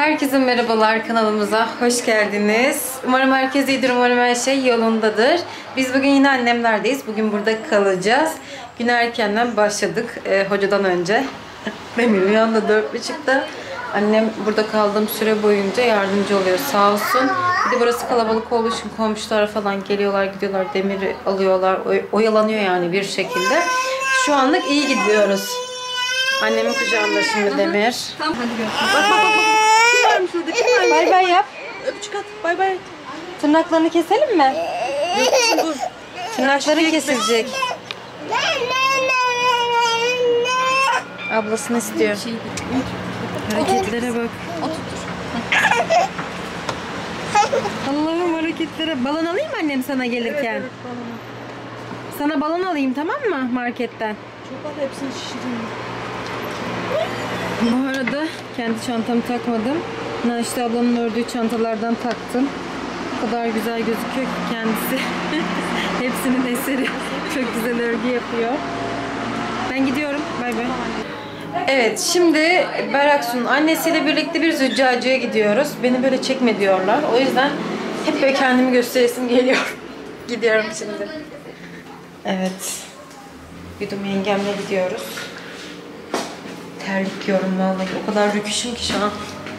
Herkese merhabalar, kanalımıza hoş geldiniz. Umarım herkes iyidir, umarım her şey yolundadır. Biz bugün yine annemlerdeyiz. Bugün burada kalacağız. Güne erkenden başladık hocadan önce. Demir uyandı 4.30'da. Annem burada kaldığım süre boyunca yardımcı oluyor sağ olsun. Bir de burası kalabalık olduğu için komşular falan geliyorlar gidiyorlar. Demir'i alıyorlar. Oyalanıyor yani bir şekilde. Şu anlık iyi gidiyoruz. Annemin kucağında şimdi Demir. Tamam hadi görüşürüz. Bak. Kim varmış orada? Kim varmış? Bay bay yap. Öpücük at. Bay bay. Tırnaklarını keselim mi? Yok dur. Tırnakları kesilecek. Ablasını istiyor. Hareketlere bak. Allah'ım hareketlere. Balon alayım mı annem sana gelirken? Evet, balonu. Sana balon alayım, tamam mı, marketten? Çok al, hepsini şişireyim. Bu arada kendi çantamı takmadım. Naşide ablamın ördüğü çantalardan taktım. O kadar güzel gözüküyor ki kendisi. Hepsinin eseri. Çok güzel örgü yapıyor. Ben gidiyorum. Bay bay. Evet, şimdi Beraksu'nun annesiyle birlikte bir züccacıya gidiyoruz. Beni böyle çekme diyorlar. O yüzden hep böyle kendimi gösteresim geliyor. Gidiyorum şimdi. Evet. Yudum yengemle gidiyoruz. Terliyorum vallahi. O kadar rüküşüm ki şu an.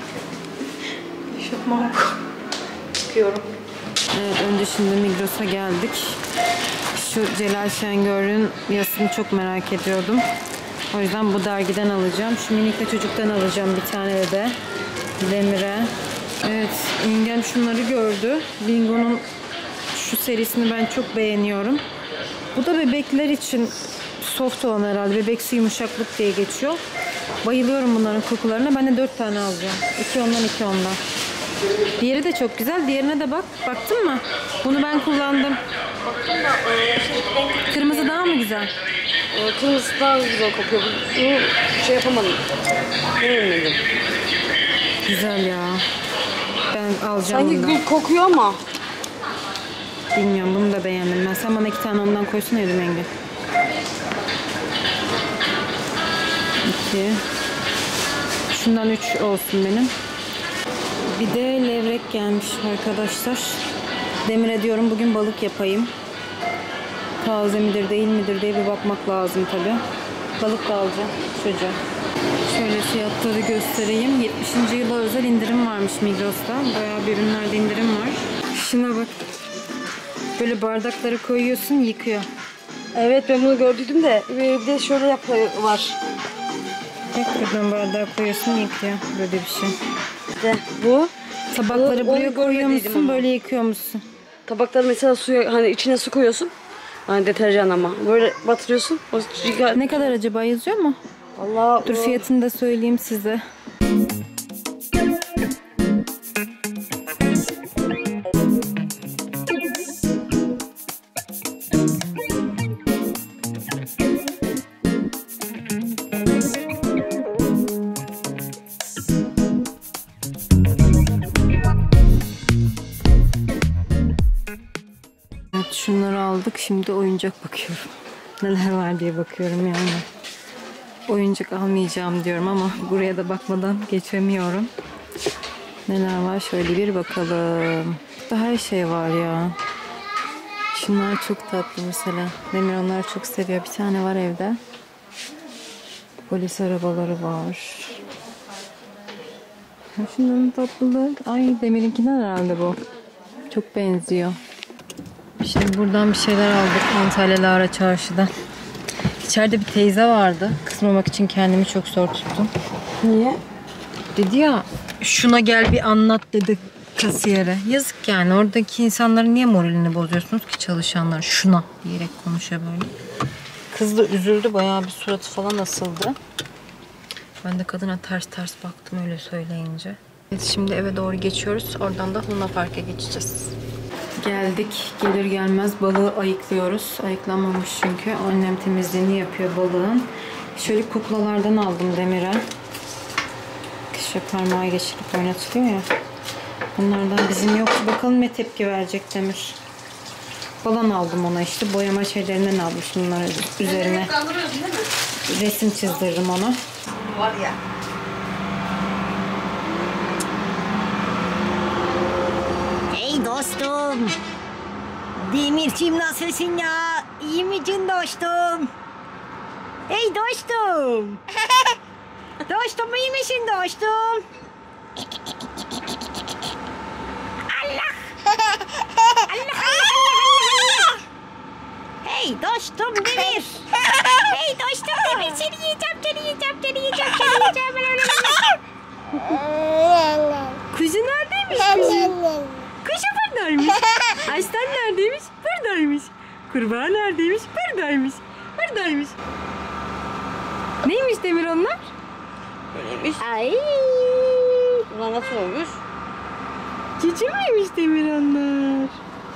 Şofman çıkıyorum. Evet, önce şimdi Migros'a geldik. Şu Celal Şengör'ün yazısını çok merak ediyordum. O yüzden bu dergiden alacağım. Şu minik çocuktan alacağım bir tane de Demir'e. Evet, yengem şunları gördü. Bingo'nun şu serisini ben çok beğeniyorum. Bu da bebekler için soft olan herhalde. Bebeksi yumuşaklık diye geçiyor. Bayılıyorum bunların kokularına. Ben de 4 tane alacağım. 2 ondan 2 ondan. Diğeri de çok güzel. Diğerine de bak. Baktın mı? Bunu ben kullandım. Baktım da Kırmızı daha mı güzel? kırmızı daha güzel kokuyor. Bunu şey yapamadım. Beğenmedim. Güzel ya. Ben alacağım Sanki bundan. gül kokuyor ama. Bilmiyorum, bunu da beğendim ben. Sen bana 2 tane ondan koysana Edim Engin. 2. Şundan 3 olsun benim. Bir de levrek gelmiş arkadaşlar. Demir'e diyorum bugün balık yapayım. Taze midir değil midir diye bir bakmak lazım tabi. Balık da alacağım çocuğa. Şöyle fiyatları göstereyim. 70. yıla özel indirim varmış Migros'ta. Bayağı bir ürünlerde indirim var. Şuna bak. Böyle bardakları koyuyorsun, yıkıyor. Evet, ben bunu gördüm de bir de şöyle var. Bak, buradan bardağı koyuyorsun, yıkıyor. Böyle bir şey. İşte bu. Tabakları Onu buraya koyuyor görmediydim musun, ama. böyle yıkıyor musun? Tabakları mesela suya, hani içine su koyuyorsun. Hani deterjan ama. Böyle batırıyorsun. O Ne kadar acaba, yazıyor mu? Allah. Dur, fiyatını da söyleyeyim size. Evet, şunları aldık. Şimdi oyuncak bakıyorum. Neler var diye bakıyorum yani. Oyuncak almayacağım diyorum ama buraya da bakmadan geçemiyorum. Neler var şöyle bir bakalım. Burada her şey var ya. Şunlar çok tatlı mesela. Demir onları çok seviyor. Bir tane var evde. Polis arabaları var. Şunların tatlılığı. Ay, Demir'inkinden herhalde bu. Çok benziyor. Şimdi buradan bir şeyler aldık Antalya Lara Çarşı'dan. İçeride bir teyze vardı. Kızmamak için kendimi çok zor tuttum. Niye? Dedi ya, şuna gel bir anlat dedi kasiyere. Yazık yani, oradaki insanların niye moralini bozuyorsunuz ki, çalışanlar şuna diyerek konuşuyor böyle. Kız da üzüldü, bayağı bir suratı falan asıldı. Ben de kadına ters ters baktım öyle söyleyince. Evet, şimdi eve doğru geçiyoruz. Oradan da Luna Park'a geçeceğiz. Geldik. Gelir gelmez balığı ayıklıyoruz. Ayıklanmamış çünkü. Annem temizliğini yapıyor balığın. Şöyle kuklalardan aldım Demir'e. İşte parmağı geçirip oynatılıyor ya. Bunlardan bizim yok. Bakalım ne tepki verecek Demir. Falan aldım ona işte. Boyama şeylerinden aldım bunları üzerine. Resim çizdiririm ona. Var ya. dostum. Demirciğim nasılsın ya? İyi misin dostum? Hey dostum. Dostum iyi misin dostum? Allah. Allah. Hey dostum Demir. Hey dostum Demir, seni yiyeceğim. Kuzu neredeymiş kuzu? Kuzu buradaymış. Aslan neredeymiş? Buradaymış. Kurbağa neredeymiş? Buradaymış. Neymiş Demir onlar? Böyleymiş. Ay. Bunlar nasıl olmuş? Cici miymiş Demir onlar?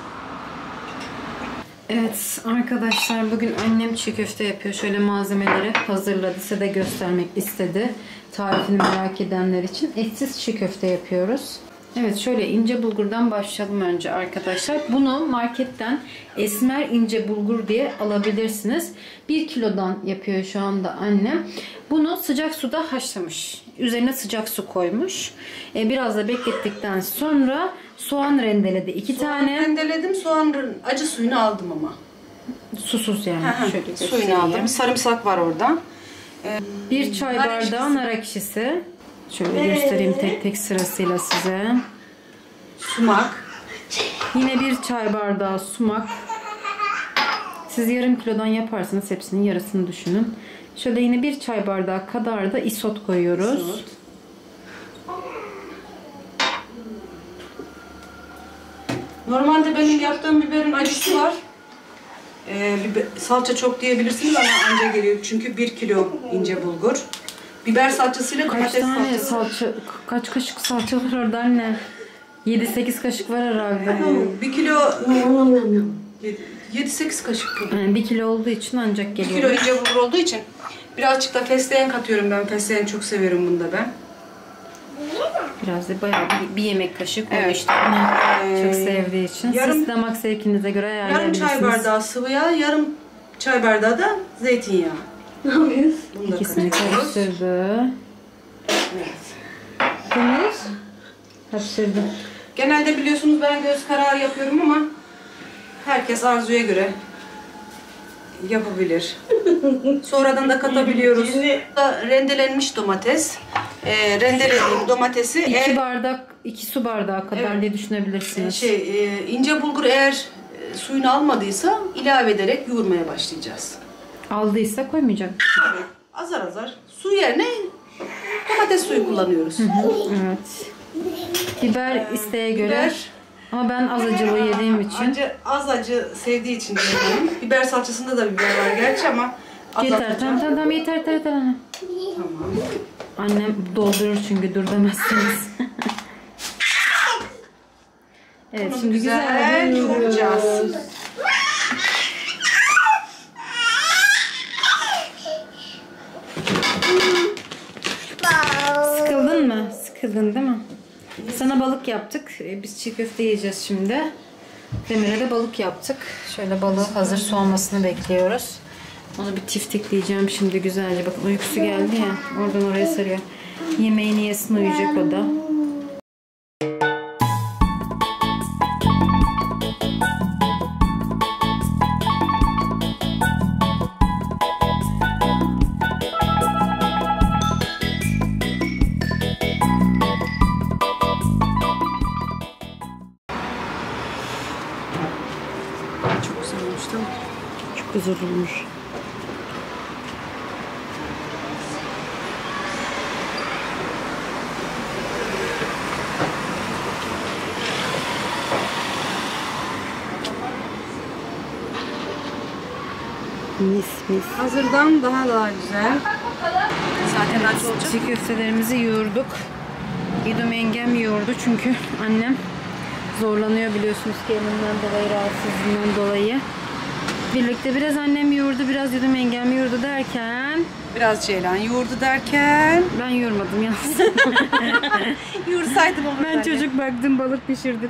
Evet arkadaşlar, bugün annem çiğ köfte yapıyor. Şöyle malzemeleri hazırladı. Size de göstermek istedi. Tarifini merak edenler için etsiz çiğ köfte yapıyoruz. Evet, şöyle ince bulgurdan başlayalım önce arkadaşlar. Bunu marketten esmer ince bulgur diye alabilirsiniz. 1 kilodan yapıyor şu anda annem. Bunu sıcak suda haşlamış. Üzerine sıcak su koymuş. Biraz da beklettikten sonra soğan rendeledi. 2 tane. Rendeledim, soğanın acı suyunu aldım ama. Susuz yani. Şöyle suyunu aldım. Sarımsak var orada. 1 çay bardağı nar ekşisi. Şöyle göstereyim tek tek sırasıyla size. Sumak. Yine 1 çay bardağı sumak. Siz yarım kilodan yaparsanız hepsinin yarısını düşünün. Şöyle yine 1 çay bardağı kadar da isot koyuyoruz. Isot. Normalde benim yaptığım biberin acısı var. Salça çok diyebilirsiniz ama anca geliyor. Çünkü 1 kilo ince bulgur. Biber salçasıyla Kaç domates tane salçası. kaç kaşık salça var orada anne? 7-8 kaşık var herhalde. 1 kilo 7-8 kaşık. Yani 1 kilo olduğu için ancak 1 geliyor. kilo ince bulgur olduğu için birazcık da fesleğen katıyorum ben. Fesleğen çok severim bunda ben. Biraz da bayağı bir yemek kaşık o Evet. işte. Onu çok sevdiği için. Siz damak zevkinize göre Yarım ayarlayabilirsiniz. çay bardağı sıvı yağ, yarım çay bardağı da zeytinyağı. Ne yapıyoruz? Bunu da İkisini karıştırıyoruz. karıştırdı. Demir. Karıştırdı. Genelde biliyorsunuz ben göz kararı yapıyorum ama herkes arzuya göre yapabilir. Sonradan da katabiliyoruz. Rendelenmiş domates. Rendelediğim domatesi 2 su bardağı kadar Evet. diye düşünebilirsiniz. ince bulgur eğer suyunu almadıysa ilave ederek yoğurmaya başlayacağız. Aldıysa koymayacak. Azar azar. Su yerine domates suyu kullanıyoruz. Evet. Biber isteğe göre. Biber. Ama ben az acılı yediğim için. Az acı sevdiği için diyorum. Biber salçasında da biber var gerçi ama Yeter. azaltacağım. Tamam yeter anne. Tamam. Annem doldurur çünkü dur demezsiniz. Evet, Bunu şimdi güzel güzel yoğuracağız. Sıkıldın mı? Sıkıldın değil mi? Sana balık yaptık. Biz çiğ köfte yiyeceğiz şimdi. Demir'e de balık yaptık. Şöyle balığı hazır soğumasını bekliyoruz. Onu bir tiftikleyeceğim şimdi güzelce. Bakın uykusu geldi ya. Oradan oraya sarıyor. Yemeğini yesin, uyuyacak o da. Çok güzel olmuş değil mi? Çok güzel olmuş. Mis. Hazırdan daha güzel. Zaten aç olacak. Çiğ köftelerimizi yoğurduk. Yudum yengem yoğurdu çünkü annem zorlanıyor biliyorsunuz ki elinden dolayı, rahatsızlığından dolayı. Birlikte biraz annem yoğurdu, biraz Yudum yengem yoğurdu derken... Biraz Ceylan yoğurdu derken... Ben yoğurmadım yalnız. Yoğursaydım olur. Ben çocuk baktım, balık pişirdim.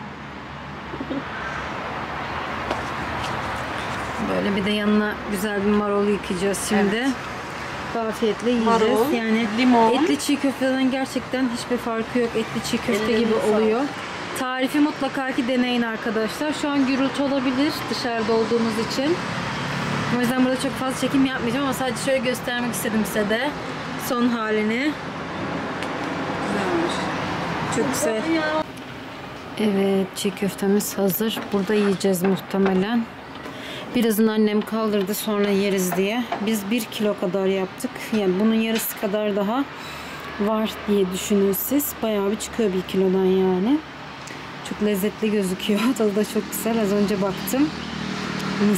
Böyle bir de yanına güzel bir marul yıkayacağız şimdi. Evet. Afiyetle yiyeceğiz. Marul, yani limon. etli çiğ köfteden gerçekten hiçbir farkı yok. Etli çiğ köfte gibi Ellerine oluyor. Tarifi mutlaka ki deneyin arkadaşlar. Şu an gürültü olabilir dışarıda olduğumuz için. O yüzden burada çok fazla çekim yapmayacağım ama sadece şöyle göstermek istedim size de son halini. Güzelmiş. Çok güzel. Evet, çiğ köftemiz hazır. Burada yiyeceğiz muhtemelen. Birazını annem kaldırdı, sonra yeriz diye. Biz 1 kilo kadar yaptık. Yani bunun yarısı kadar daha var diye düşünün siz. Bayağı bir çıkıyor 1 kilodan yani. Çok lezzetli gözüküyor. Tadı da çok güzel. Az önce baktım. Mis.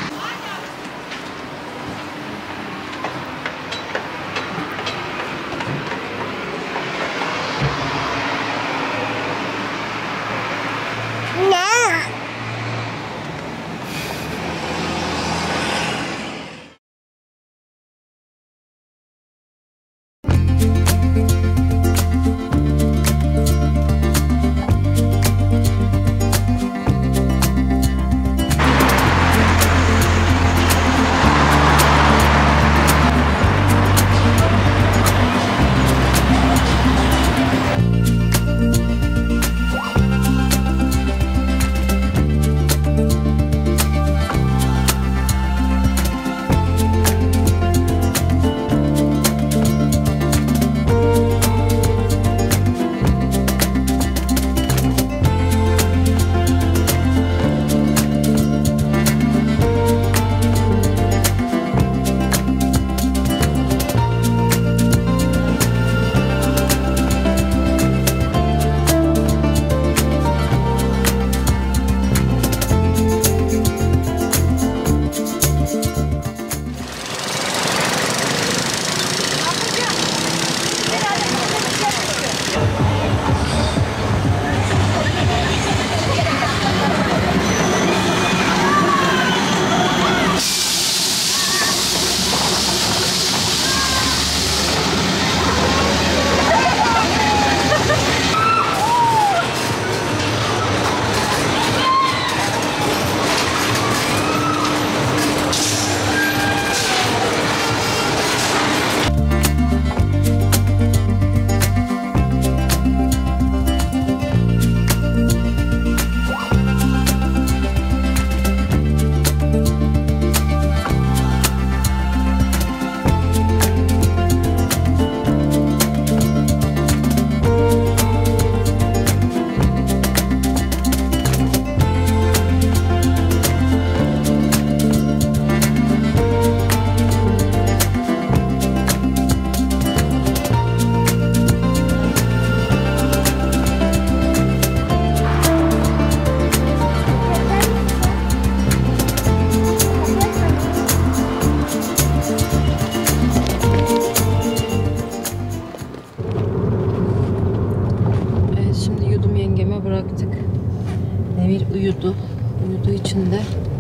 uyudu. Uyuduğu için de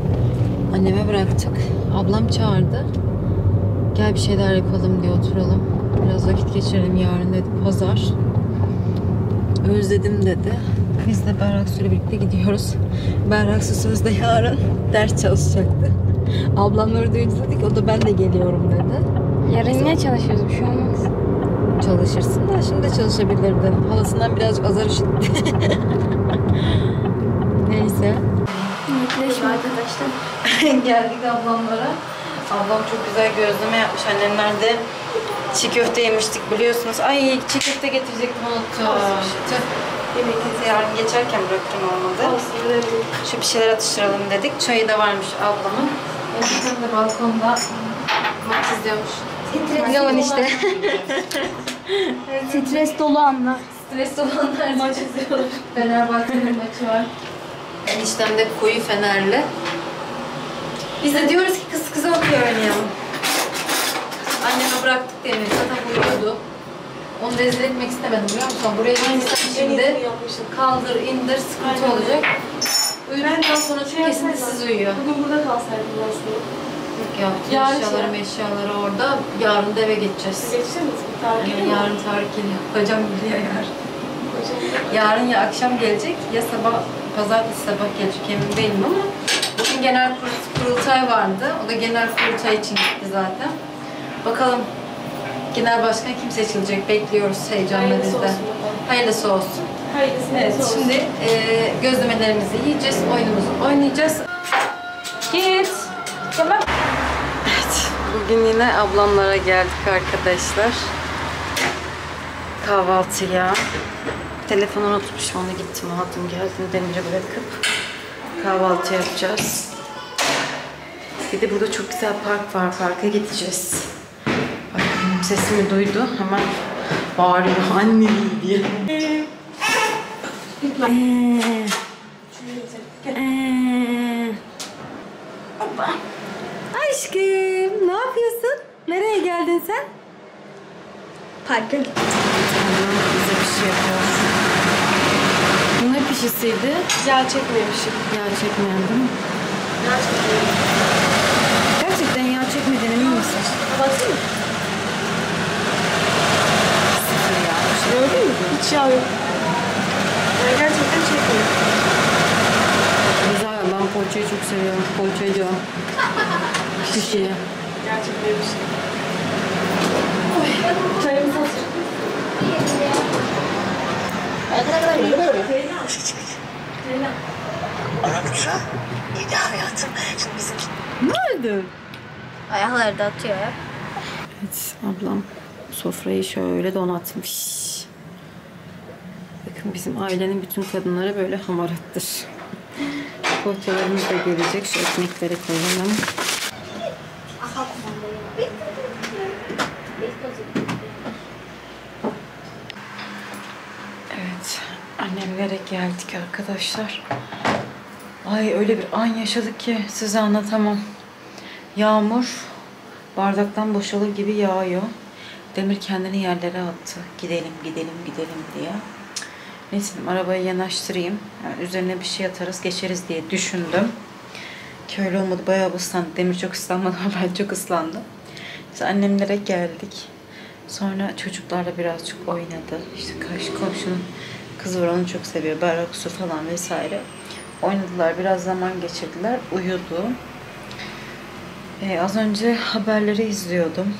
anneme bıraktık. Ablam çağırdı. Gel bir şeyler yapalım diye, oturalım. Biraz vakit geçirelim yarın dedi. Pazar. Özledim dedi. Biz de Berraksu ile birlikte gidiyoruz. Berraksu sözde yarın ders çalışacaktı. Ablamları duyunca dedik, o da ben de geliyorum dedi. Yarın niye çalışıyoruz? Bir şey olmaz. Çalışırsın da şimdi de çalışabilirdin. Halasından birazcık azar işitti. Neyse. Netleşme arkadaşlar. Geldik ablamlara. Ablam çok güzel gözleme yapmış. Annemler de çiğ köfte yemiştik biliyorsunuz. Ay çiğ köfte getirecektim, unuttum. Yemeğinizi yarın geçerken bırakırım, olmadı. Şu bir şeyler atıştıralım dedik. Çayı da varmış ablamın. Eskiden de balkonda maç izliyormuş. Yalan işte. Stres dolu anlar. Stres olanlar maç izliyorlar. Fenerbahçe'nin maçı var. Eniştem de koyu Fenerli. Biz de diyoruz ki kız kıza okey oynayalım. Anneme bıraktık demin. Zaten uyuyordu. Onu rezil etmek istemedim biliyor musun? Buraya gitsem şimdi kaldır indir sıkıntı olacak. Uyuduktan sonra kesintisiz uyuyor. Bugün burada kalsaydım aslında. Yok ya, eşyaları orada. Yarın da eve geçeceğiz. Geçecek misin? Yani yarın Tarık geliyor. Kocam geliyor yarın. Yarın ya akşam gelecek ya sabah, pazartesi sabah gelecek, emin değilim ama bugün genel kurultay vardı. O da genel kurultay için gitti zaten. Bakalım genel başkan kim seçilecek, bekliyoruz heyecanla biz de. Hayırlısı olsun. Hayırlısı Evet, şimdi gözlemelerimizi yiyeceğiz, oyunumuzu oynayacağız. Git. Tamam. Evet, bugün yine ablamlara geldik arkadaşlar. Kahvaltıya. Telefonu unutmuşum, onu gittim aldım geldim Demir'e bırakıp kahvaltı yapacağız. Bir de burada çok güzel park var, parka gideceğiz. Bak, sesimi duydu, hemen bağırıyor anne diye. Aşkım, ne yapıyorsun? Nereye geldin sen? Parka gittim. Bize bir şey yapıyor. Bu ne pişisiydi? Yağ çekmemişim. Yağ çekmeyen değil mi? Yağ çekmemişim. Gerçekten yağ çekmeden emin misin? Baksana. Sıfır yağ. Gördün mü? Hiç yağ yok. Yani gerçekten çekmiyor. Güzel, ben poğaçayı çok seviyorum. Poğaçayı. Pişiyi. Gerçekten bir şey. Çayımız hazır. Arapça yedi hayatım. Şimdi bizimki Ne oldu? Ayakları da atıyor ya. Evet, ablam sofrayı şöyle donatmış. Bakın bizim ailenin bütün kadınları böyle hamarattır. Poğaçalarımız da gelecek. Şu ekmeklere koyalım. Evet, annemlere geldik arkadaşlar. Ay öyle bir an yaşadık ki size anlatamam. Yağmur bardaktan boşalır gibi yağıyor. Demir kendini yerlere attı. Gidelim, gidelim, gidelim diye. Neyse arabayı yanaştırayım. Yani üzerine bir şey atarız, geçeriz diye düşündüm. Ki öyle olmadı. Bayağı ıslandı. Demir çok ıslanmadı ama ben çok ıslandım. Biz annemlere geldik. Sonra çocuklarla birazcık oynadı. İşte karşı komşunun kızı var, onu çok seviyor. Berrak su falan vesaire. Oynadılar, biraz zaman geçirdiler. Uyudu. Az önce haberleri izliyordum.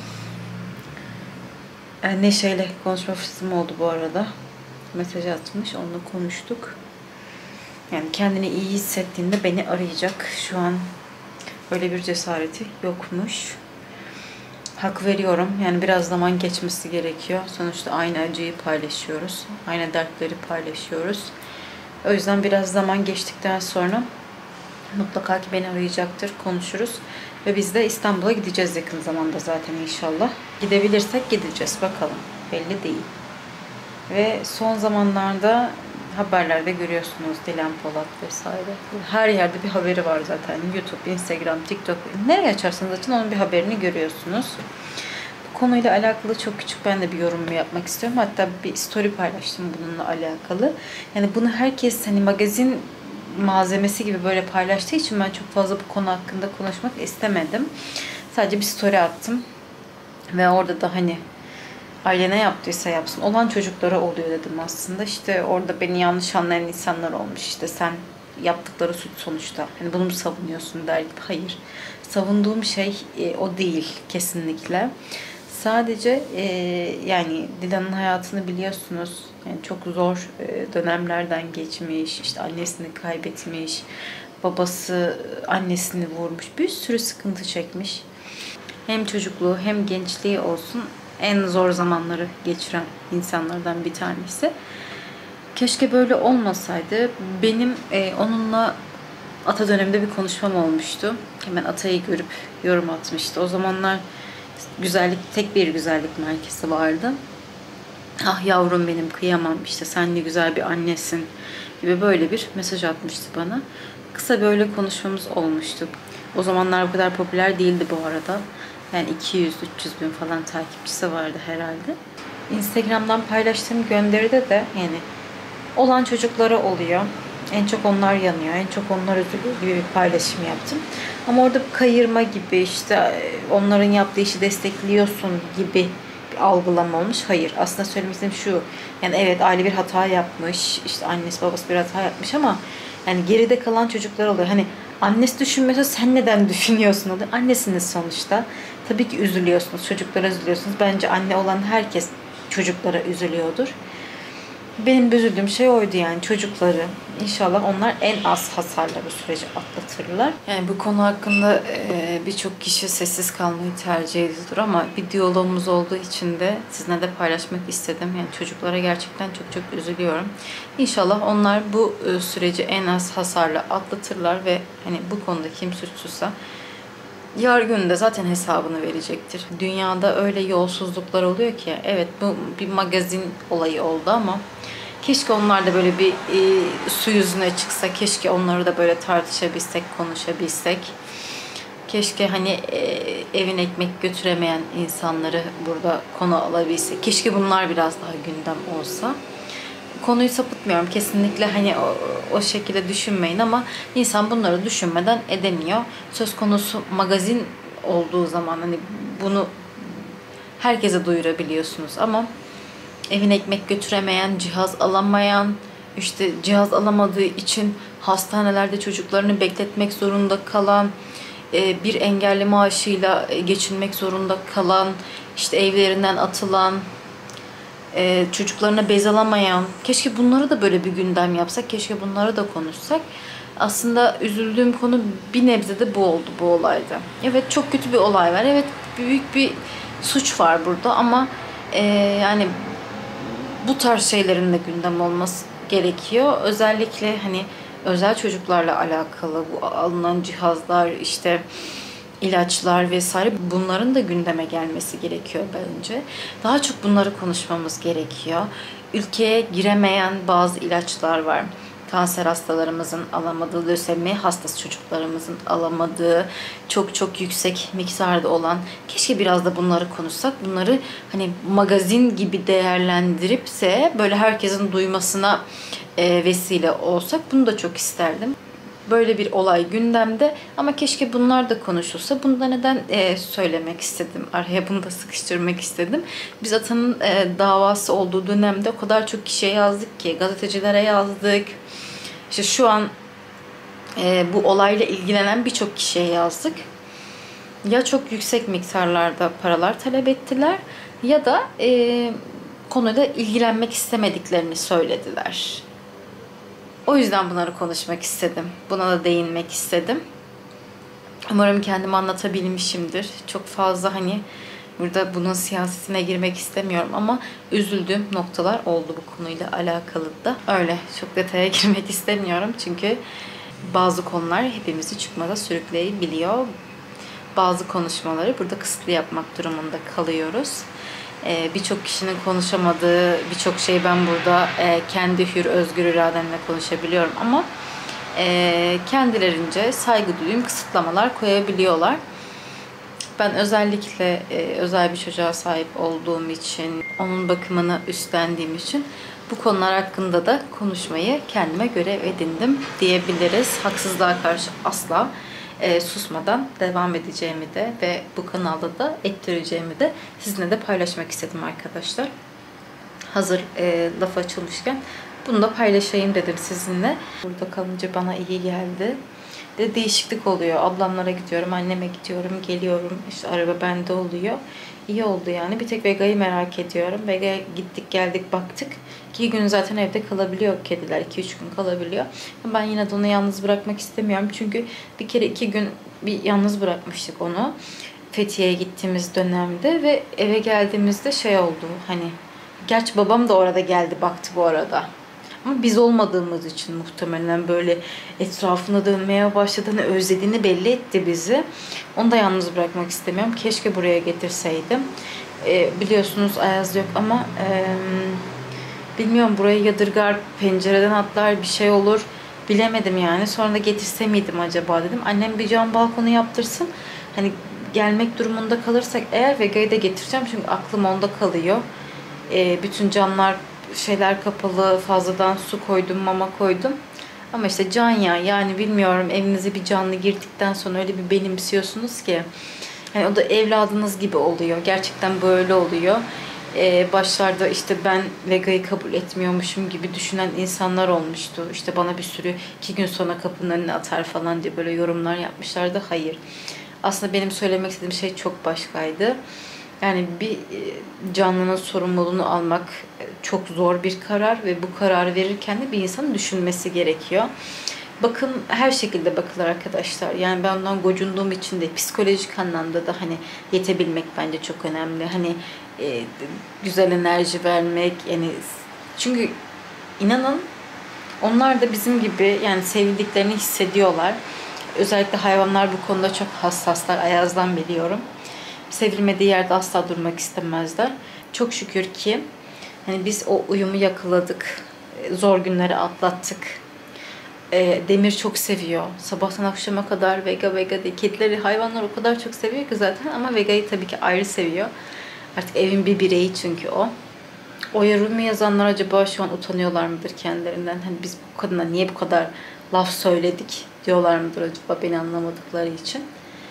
Neşe'yle konuşma fırsatım oldu bu arada. Mesaj atmış, onunla konuştuk. Yani kendini iyi hissettiğinde beni arayacak. Şu an öyle bir cesareti yokmuş. Hak veriyorum. Yani biraz zaman geçmesi gerekiyor. Sonuçta aynı acıyı paylaşıyoruz. Aynı dertleri paylaşıyoruz. O yüzden biraz zaman geçtikten sonra mutlaka ki beni arayacaktır. Konuşuruz. Ve biz de İstanbul'a gideceğiz yakın zamanda zaten inşallah. Gidebilirsek gideceğiz. Bakalım. Belli değil. Ve son zamanlarda haberlerde görüyorsunuz Dilan Polat vesaire. Her yerde bir haberi var zaten. YouTube, Instagram, TikTok. Nereye açarsanız açın onun bir haberini görüyorsunuz. Bu konuyla alakalı çok küçük ben de bir yorum yapmak istiyorum. Hatta bir story paylaştım bununla alakalı. Yani bunu herkes hani magazin malzemesi gibi böyle paylaştığı için ben çok fazla bu konu hakkında konuşmak istemedim. Sadece bir story attım. Ve orada da hani aile ne yaptıysa yapsın. Olan çocuklara oluyor dedim aslında. İşte orada beni yanlış anlayan insanlar olmuş. İşte sen yaptıkları suç sonuçta. Hani bunu mu savunuyorsun der gibi. Hayır. Savunduğum şey o değil kesinlikle. Sadece yani Dilan'ın hayatını biliyorsunuz. Yani çok zor dönemlerden geçmiş. İşte annesini kaybetmiş. Babası annesini vurmuş. Bir sürü sıkıntı çekmiş. Hem çocukluğu hem gençliği olsun en zor zamanları geçiren insanlardan bir tanesi. Keşke böyle olmasaydı. Benim onunla Ata döneminde bir konuşmam olmuştu. Hemen Ata'yı görüp yorum atmıştı. O zamanlar tek bir güzellik merkezi vardı. Ah yavrum benim kıyamam işte sen ne güzel bir annesin gibi böyle bir mesaj atmıştı bana. Kısa böyle konuşmamız olmuştu. O zamanlar bu kadar popüler değildi bu arada. Yani 200-300 bin falan takipçisi vardı herhalde. Instagram'dan paylaştığım gönderide de yani olan çocuklara oluyor. En çok onlar yanıyor, en çok onlar üzülüyor gibi bir paylaşım yaptım. Ama orada kayırma gibi işte onların yaptığı işi destekliyorsun gibi bir algılama olmuş. Hayır. Aslında söylemek istediğim şu. Yani evet aile bir hata yapmış. İşte annesi babası bir hata yapmış ama yani geride kalan çocuklar oluyor. Hani annesi düşünmüyorsa sen neden düşünüyorsun oluyor. Annesiniz sonuçta. Tabii ki üzülüyorsunuz. Çocuklara üzülüyorsunuz. Bence anne olan herkes çocuklara üzülüyordur. Benim üzüldüğüm şey oydu yani, çocukları. İnşallah onlar en az hasarla bu süreci atlatırlar. Yani bu konu hakkında birçok kişi sessiz kalmayı tercih ediyor ama bir diyalogumuz olduğu için de sizinle de paylaşmak istedim. Yani çocuklara gerçekten çok çok üzülüyorum. İnşallah onlar bu süreci en az hasarla atlatırlar ve hani bu konuda kim suçsuzsa yarın da zaten hesabını verecektir. Dünyada öyle yolsuzluklar oluyor ki, evet bu bir magazin olayı oldu ama keşke onlar da böyle bir su yüzüne çıksa, keşke onları da böyle tartışabilsek, konuşabilsek. Keşke hani evin ekmek götüremeyen insanları burada konu alabilsek. Keşke bunlar biraz daha gündem olsa. Konuyu sapıtmıyorum. Kesinlikle hani o şekilde düşünmeyin ama insan bunları düşünmeden edemiyor. Söz konusu magazin olduğu zaman hani bunu herkese duyurabiliyorsunuz ama evine ekmek götüremeyen, cihaz alamayan, işte cihaz alamadığı için hastanelerde çocuklarını bekletmek zorunda kalan, bir engelli maaşıyla geçinmek zorunda kalan, işte evlerinden atılan, çocuklarına bez alamayan, keşke bunları da böyle bir gündem yapsak, keşke bunları da konuşsak. Aslında üzüldüğüm konu bir nebze de bu oldu, bu olayda. Evet çok kötü bir olay var, evet büyük bir suç var burada ama yani bu tarz şeylerin de gündem olması gerekiyor. Özellikle hani özel çocuklarla alakalı bu alınan cihazlar, işte ilaçlar vesaire, bunların da gündeme gelmesi gerekiyor bence. Daha çok bunları konuşmamız gerekiyor. Ülkeye giremeyen bazı ilaçlar var. Kanser hastalarımızın alamadığı, lösemi hastası çocuklarımızın alamadığı, çok çok yüksek miktarda olan. Keşke biraz da bunları konuşsak. Bunları hani magazin gibi değerlendiripse böyle herkesin duymasına vesile olsak, bunu da çok isterdim. Böyle bir olay gündemde ama keşke bunlar da konuşulsa. Bunu da neden söylemek istedim? Araya bunu da sıkıştırmak istedim. Biz Atan'ın davası olduğu dönemde o kadar çok kişiye yazdık ki, gazetecilere yazdık. İşte şu an bu olayla ilgilenen birçok kişiye yazdık. Ya çok yüksek miktarlarda paralar talep ettiler ya da konuyla ilgilenmek istemediklerini söylediler. O yüzden bunları konuşmak istedim. Buna da değinmek istedim. Umarım kendimi anlatabilmişimdir. Çok fazla hani burada bunun siyasetine girmek istemiyorum ama üzüldüğüm noktalar oldu bu konuyla alakalı da. Öyle çok detaya girmek istemiyorum çünkü bazı konular hepimizi çıkmaza sürükleyebiliyor. Bazı konuşmaları burada kısıtlı yapmak durumunda kalıyoruz. Birçok kişinin konuşamadığı birçok şey ben burada kendi hür, özgür irademle konuşabiliyorum ama kendilerince saygı duyduğum kısıtlamalar koyabiliyorlar. Ben özellikle özel bir çocuğa sahip olduğum için, onun bakımını üstlendiğim için bu konular hakkında da konuşmayı kendime görev edindim diyebiliriz. Haksızlığa karşı asla susmadan devam edeceğimi de ve bu kanalda da ettireceğimi de sizinle de paylaşmak istedim arkadaşlar. Hazır laf açılmışken bunu da paylaşayım dedim sizinle. Burada kalınca bana iyi geldi. De değişiklik oluyor. Ablamlara gidiyorum, anneme gidiyorum, geliyorum. İşte araba bende oluyor. İyi oldu yani. Bir tek Vega'yı merak ediyorum. Vega'ya gittik geldik baktık. 2 gün zaten evde kalabiliyor kediler. 2-3 gün kalabiliyor. Ben yine de onu yalnız bırakmak istemiyorum. Çünkü bir kere 2 gün bir yalnız bırakmıştık onu. Fethiye'ye gittiğimiz dönemde ve eve geldiğimizde şey oldu. Hani gerçi babam da orada geldi baktı bu arada. Ama biz olmadığımız için muhtemelen böyle etrafında dönmeye başladığını, özlediğini belli etti bizi. Onu da yalnız bırakmak istemiyorum. Keşke buraya getirseydim. Biliyorsunuz Ayaz yok ama bilmiyorum, burayı yadırgar, pencereden atlar, bir şey olur. Bilemedim yani. Sonra da getirse miydim acaba dedim. Annem bir cam balkonu yaptırsın. Hani gelmek durumunda kalırsak eğer Vega'yı da getireceğim. Çünkü aklım onda kalıyor. Bütün camlar şeyler kapalı, fazladan su koydum, mama koydum. Ama işte can ya, yani bilmiyorum, evinize bir canlı girdikten sonra öyle bir benimsiyorsunuz ki. Yani o da evladınız gibi oluyor. Gerçekten böyle oluyor. Başlarda işte ben Vega'yı kabul etmiyormuşum gibi düşünen insanlar olmuştu. İşte bana bir sürü 2 gün sonra kapının önüne atar falan diye böyle yorumlar yapmışlardı. Hayır. Aslında benim söylemek istediğim şey çok başkaydı. Yani bir canlının sorumluluğunu almak çok zor bir karar ve bu kararı verirken de bir insanın düşünmesi gerekiyor. Bakım her şekilde bakılır arkadaşlar. Yani ben ondan gocunduğum için de psikolojik anlamda da hani yetebilmek bence çok önemli. Hani güzel enerji vermek yani çünkü inanın onlar da bizim gibi yani sevildiklerini hissediyorlar. Özellikle hayvanlar bu konuda çok hassaslar. Ayaz'dan biliyorum. Sevilmediği yerde asla durmak istemezler. Çok şükür ki hani biz o uyumu yakaladık. Zor günleri atlattık. Demir çok seviyor. Sabahtan akşama kadar Vega diye. Kedileri, hayvanlar o kadar çok seviyor ki zaten ama Vega'yı tabii ki ayrı seviyor. Artık evin bir bireyi çünkü o. O yorumu yazanlar acaba şu an utanıyorlar mıdır kendilerinden? Hani biz bu kadına niye bu kadar laf söyledik diyorlar mıdır acaba beni anlamadıkları için?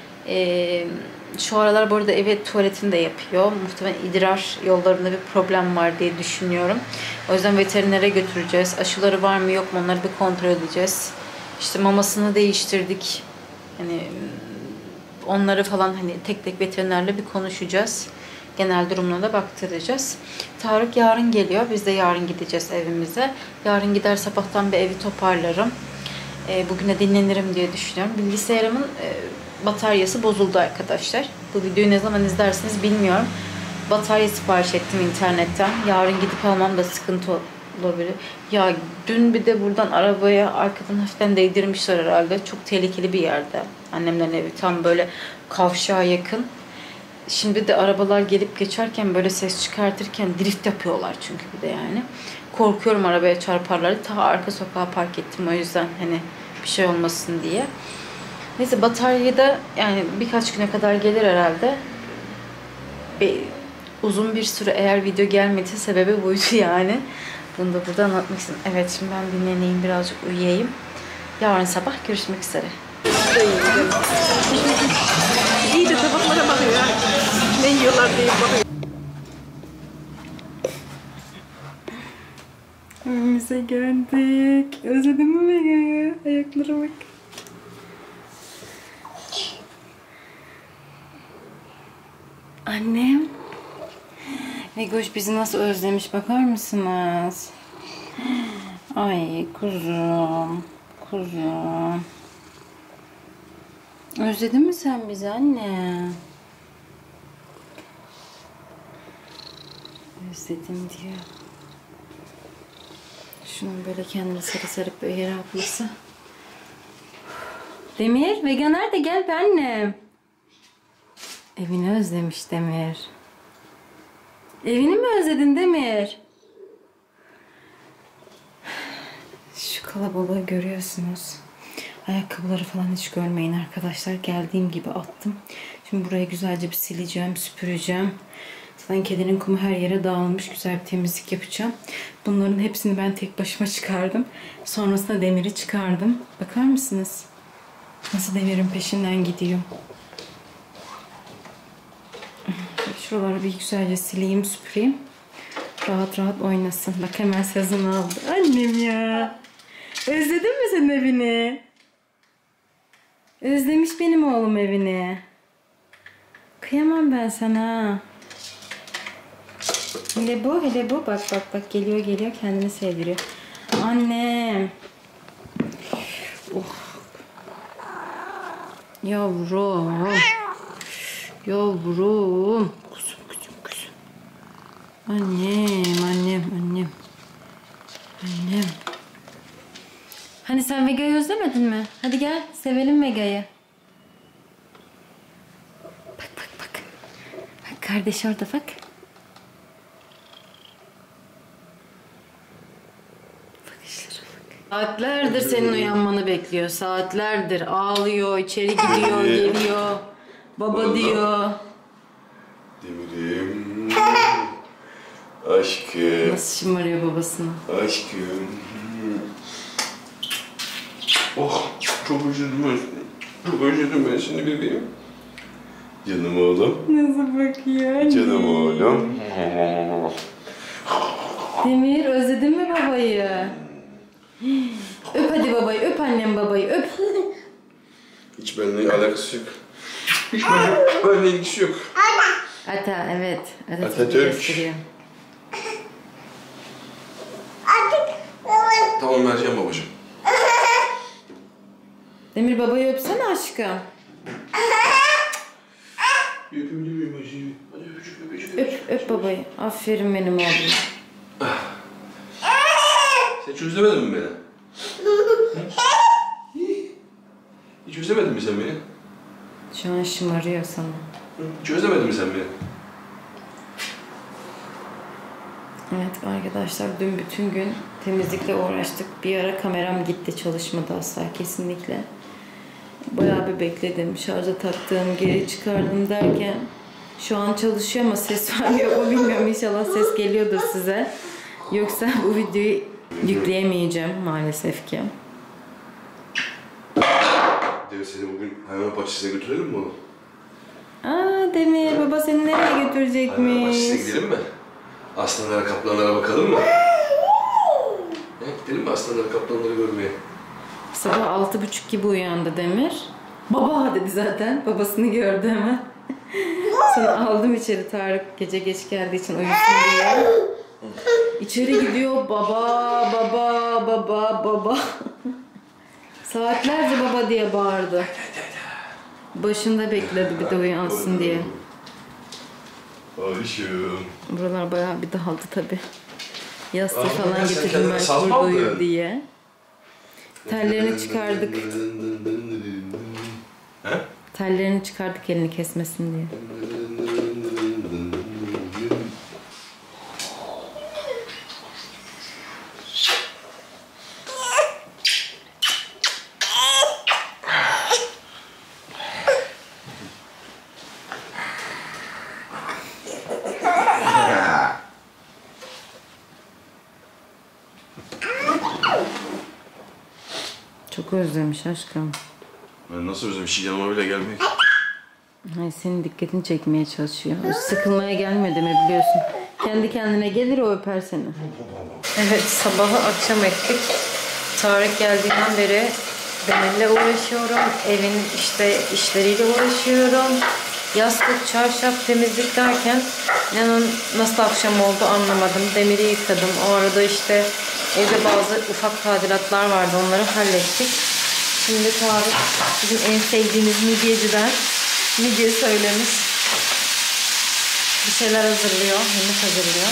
Şu aralar bu arada evet tuvaletini de yapıyor. Muhtemelen idrar yollarında bir problem var diye düşünüyorum. O yüzden veterinere götüreceğiz. Aşıları var mı yok mu onları bir kontrol edeceğiz. İşte mamasını değiştirdik. Hani onları falan hani tek tek veterinerle bir konuşacağız. Genel durumuna da baktıracağız. Tarık yarın geliyor. Biz de yarın gideceğiz evimize. Yarın gider sabahtan bir evi toparlarım. Bugüne dinlenirim diye düşünüyorum. Bilgisayarımın bataryası bozuldu arkadaşlar. Bu videoyu ne zaman izlersiniz bilmiyorum. Batarya sipariş ettim internetten. Yarın gidip almam da sıkıntı olabilir. Ya dün bir de buradan arabaya arkadan hafiften değdirmişler herhalde. Çok tehlikeli bir yerde. Annemlerin evi tam böyle kavşağa yakın. Şimdi de arabalar gelip geçerken böyle ses çıkartırken drift yapıyorlar çünkü bir de yani. Korkuyorum arabaya çarparlar. Ta arka sokağa park ettim o yüzden hani bir şey olmasın diye. Neyse bataryayı da yani birkaç güne kadar gelir herhalde. Uzun bir süre eğer video gelmediyse sebebi buydu yani. Bunu da burada anlatmak istedim. Evet şimdi ben dinleneyim birazcık uyuyayım. Yarın sabah görüşmek üzere. İyi de tabaklara bakıyor. Ne yiyorlar diye bakıyor. Evimize geldik. Özledin mi Vega'yı? Ayaklara bak. Annem. Vegoş bizi nasıl özlemiş bakar mısınız? Ay kuzum. Kuzum. Özledin mi sen bizi anne? Özledim diyor. Şunun böyle kendini sarı sarıp böyle yere atlasa. Demir, Vega nerede? Gel be annem. Evini özlemiş Demir. Evini mi özledin Demir? Şu kalabalığı görüyorsunuz. Ayakkabıları falan hiç görmeyin arkadaşlar. Geldiğim gibi attım. Şimdi burayı güzelce bir sileceğim, süpüreceğim. Zaten kedinin kumu her yere dağılmış. Güzel bir temizlik yapacağım. Bunların hepsini ben tek başıma çıkardım. Sonrasında Demir'i çıkardım. Bakar mısınız? Nasıl Demir'in peşinden gidiyor. Şuraları bir güzelce sileyim, süpüreyim. Rahat rahat oynasın. Bak hemen sazını aldı. Annem ya. Özledin mi sen evini? Özlemiş benim oğlum evini. Kıyamam ben sana. Hele bu, hele bu. Bak bak bak geliyor kendini sevdiriyor. Annem. Oh. Yavrum. Yavrum. Kuzum. Annem. Hani sen Vega'yı özlemedin mi? Hadi gel sevelim Vega'yı. Bak. Bak kardeş orada bak. Bakışlara bak. Saatlerdir senin uyanmanı bekliyor. Saatlerdir ağlıyor, içeri gidiyor, geliyor. Baba diyor. Demir'im. Aşkım. Nasıl şımarıyor babasını. Aşkım. Oh, çok özledim ben seni. Çok özledim ben seni bebeğim. Canım oğlum. Nasıl bakıyor? Canım oğlum. Demir özledin mi babayı? Öp hadi babayı, öp annem babayı, öp. Hiç benimle alakası yok. Hiç benimle ilgisi yok. Evet. Atatürk. gösteriyor. Tamam vereceğim babacığım. Demir babayı öpsene aşkım. Öpebilir miyim acıyı? Hadi öpücük. Öp babayı. Aferin benim oğlum. Sen hiç özlemedin mi beni? Hiç özlemedin mi sen beni? Şu an şımarıyor sana. Hiç özlemedin mi sen beni? Evet arkadaşlar, dün bütün gün temizlikle uğraştık. Bir ara kameram gitti, çalışmadı asla kesinlikle. Bayağı bir bekledim. Şarja taktım, geri çıkardım derken şu an çalışıyor ama ses vermiyor mu bilmiyorum. İnşallah ses geliyordur size. Yoksa bu videoyu yükleyemeyeceğim maalesef ki. Demir seni bugün hayvan bahçesine götürelim mi oğlum? Demir baba seni nereye Hayvan götürecekmiş? bahçesine gidelim mi? Aslanlara, kaplanlara bakalım mı? Gidelim mi aslanlara, kaplanları görmeye? Sabah 6.30 gibi uyandı Demir. Baba dedi zaten. Babasını gördü hemen. Sonra aldım içeri, Tarık gece geç geldiği için uyusun diye. İçeri gidiyor, baba. Saatlerce baba diye bağırdı. Başında bekledi bir de uyansın diye. Aşığım. Buralar bayağı bir dağıldı tabi. Yastık Aa, falan sen getirdim kendine ben saz mı burada uyur aldın? diye. Tellerini çıkardık. He? Tellerini çıkardık elini kesmesin diye. Çok özlemiş aşkım. Ben nasıl özlemişim, yanıma bile gelmiyor. Ay, senin dikkatini çekmeye çalışıyor. O sıkılmaya gelmiyor Demir, biliyorsun. Kendi kendine gelir, o öper seni. Evet, sabahı akşam ettik. Tarık geldiğinden beri Demir'le uğraşıyorum. Evin işte işleriyle uğraşıyorum. Yastık, çarşaf, temizlik derken inanın nasıl akşam oldu anlamadım. Demir'i yıkadım. O arada işte evde bazı ufak tadilatlar vardı. Onları hallettik. Şimdi Tarık bizim en sevdiğimiz midyeciden midye söylemiş. Bir şeyler hazırlıyor. Yemek hazırlıyor.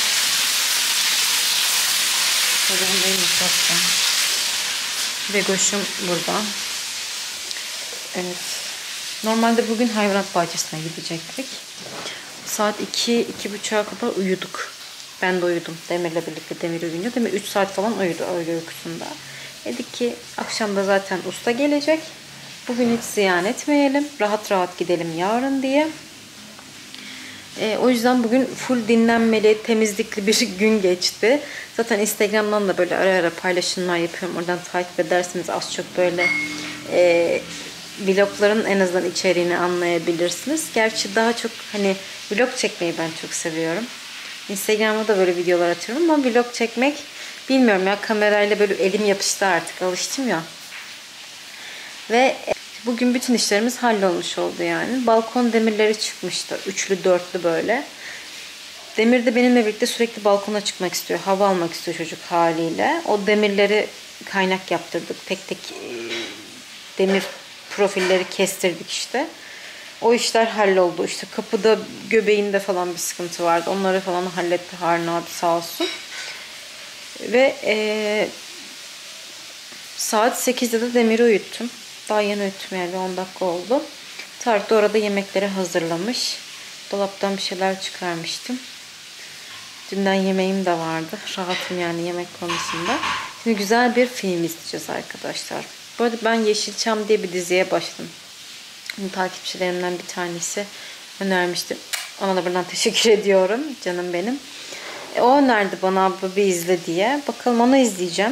Kocamdaymış aslında. Begoş'um burada. Evet. Normalde bugün hayvanat bahçesine gidecektik. Saat 2-2.30'a kadar uyuduk. Ben de uyudum. Demir'le birlikte. Demir uyuyunca. Demir 3 saat falan uyudu öğle uykusunda. Dedik ki akşam da zaten usta gelecek. Bugün hiç ziyan etmeyelim. Rahat rahat gidelim yarın diye. O yüzden bugün full dinlenmeli, temizlikli bir gün geçti. Zaten Instagram'dan da böyle ara ara paylaşımlar yapıyorum. Oradan takip ederseniz az çok böyle vlogların en azından içeriğini anlayabilirsiniz. Gerçi daha çok hani vlog çekmeyi ben çok seviyorum. Instagram'da da böyle videolar atıyorum ama vlog çekmek bilmiyorum ya, kamerayla böyle elim yapıştı artık, alıştım ya. Ve bugün bütün işlerimiz hallolmuş oldu yani. Balkon demirleri çıkmıştı. Üçlü dörtlü böyle. Demir de benimle birlikte sürekli balkona çıkmak istiyor. Hava almak istiyor çocuk haliyle. O demirleri kaynak yaptırdık. Tek tek demir profilleri kestirdik işte. O işler halloldu. İşte kapıda, göbeğinde falan bir sıkıntı vardı. Onları falan halletti Harun abi sağ olsun. Ve saat 8'de de Demir'i uyuttum. Daha yeni uyutmaya 10 dakika oldu. Tarık da orada yemekleri hazırlamış. Dolaptan bir şeyler çıkarmıştım. Dünden yemeğim de vardı. Rahatım yani yemek konusunda. Şimdi güzel bir film izleyeceğiz arkadaşlar. Bu arada ben Yeşilçam diye bir diziye başladım. Takipçilerimden bir tanesi önermişti. Ona da buradan teşekkür ediyorum. Canım benim. O önerdi bana, abla bir izle diye. Bakalım onu izleyeceğim.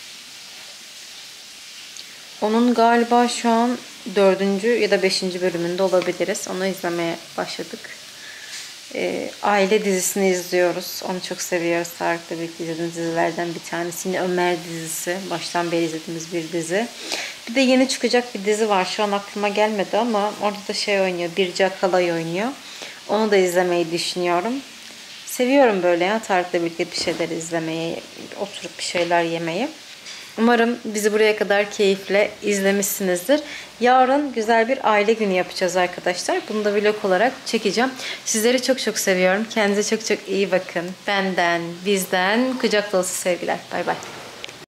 Onun galiba şu an 4. ya da 5. bölümünde olabiliriz. Onu izlemeye başladık. Aile dizisini izliyoruz. Onu çok seviyoruz. Tarık'la birlikte izlediğimiz dizilerden bir tanesi. Yine Ömer dizisi. Baştan beri izlediğimiz bir dizi. Bir de yeni çıkacak bir dizi var. Şu an aklıma gelmedi ama orada da şey oynuyor. Birce Akalay oynuyor. Onu da izlemeyi düşünüyorum. Seviyorum böyle ya Tarık'la birlikte bir şeyler izlemeyi, oturup bir şeyler yemeyi. Umarım bizi buraya kadar keyifle izlemişsinizdir. Yarın güzel bir aile günü yapacağız arkadaşlar. Bunu da vlog olarak çekeceğim. Sizleri çok çok seviyorum. Kendinize çok çok iyi bakın. Benden, bizden kucak dolusu sevgiler. Bay bay.